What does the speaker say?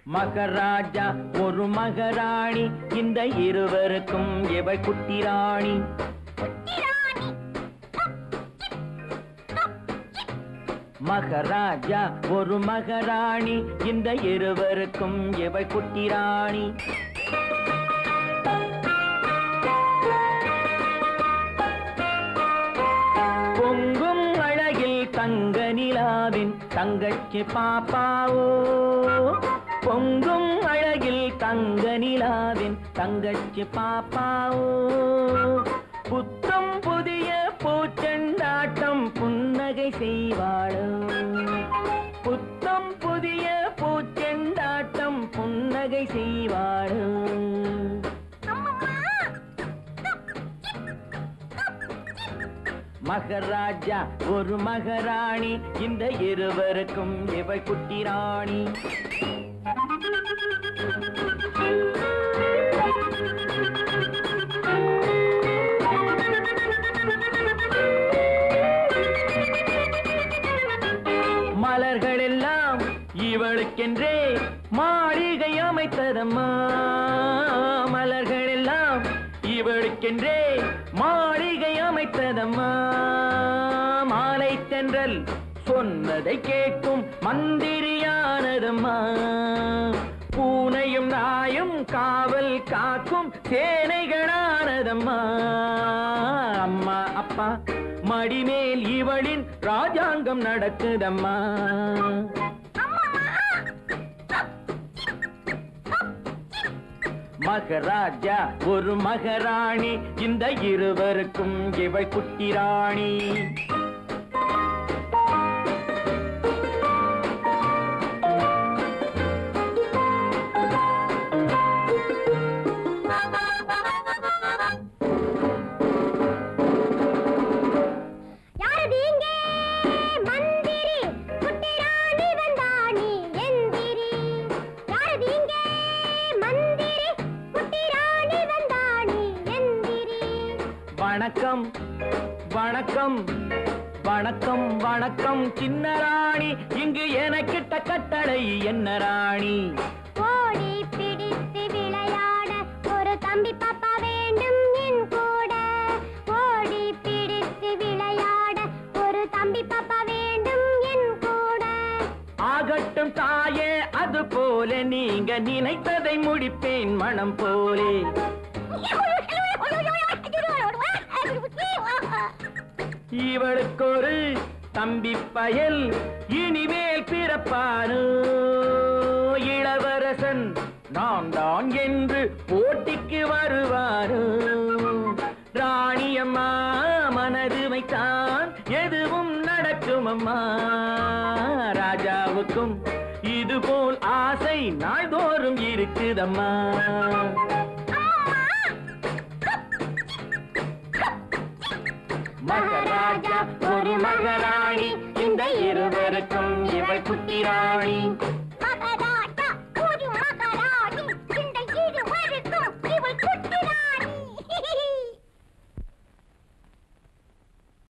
மகராஜா ஒரு மகராணி, இந்த இருவருக்கும் இவள் குட்டி ராணி. மகராஜா ஒரு மகராணி, இந்த இருவருக்கும் இவள் குட்டி ராணி. பொங்கும் அழகில் தங்க நிலாவின் தங்கச்சி பாப்பாவோ, பொங்கும் அழகில் தங்க நிலாவின் தங்கச்சி பாப்பாவோ. புத்தம் புதிய பூச்செண்டாட்டம் புன்னகை செய்வாளோ, புத்தம் புதிய பூச்செண்டாட்டம் புன்னகை செய்வாளோ. மகராஜா ஒரு மகராணி, இந்த இருவருக்கும் இவள் குட்டி ராணி. மலர்கள் எல்லாம் இவளுக்கென்றே மாளிகை அமைத்ததம்மா, மலர்கள் எல்லாம் இவளுக்கென்றே மாளிகை அமைத்ததம்மா. மாலை தென்றல் சொன்னதை கேட்கும் மந்திரியானதம்மா, பூனையும் நாயும் காவல் காக்கும் சேனைகளானதம்மா. அம்மா அப்பா மடிமேல் இவளின் ராஜாங்கம் நடக்குதம்மா. மகராஜா ஒரு மகராணி, இந்த இருவருக்கும் இவள் குட்டி ராணி. வணக்கம் வணக்கம் வணக்கம் வணக்கம் சின்ன ராணி, இங்கு எனக்கிட்ட கட்டளை என்ன ராணி? ஓடி பிடித்து விளையாட ஒரு தம்பி பாப்பா வேண்டும் என் கூட. ஓடி பிடித்து விளையாட ஒரு தம்பி பாப்பா வேண்டும் என் கூட. ஆகட்டும் தாயே, அது போல நீங்க நினைத்ததை முடிப்பேன் மனம் போலே. இவளுக்கு ஒரு தம்பி பயல் இனிமேல் பிறப்பானோ, இளவரசன் நான் தான் என்று போட்டிக்கு வருவானோ. ராணியம்மா மனது வைத்தான் எதுவும் நடக்குமம்மா, ராஜாவுக்கும் இதுபோல் ஆசை நாள்தோறும் இருக்குதம்மா. மகராஜா ஒரு மகராணி, இந்த இருவருக்கும் இவள் குட்டி ராணி.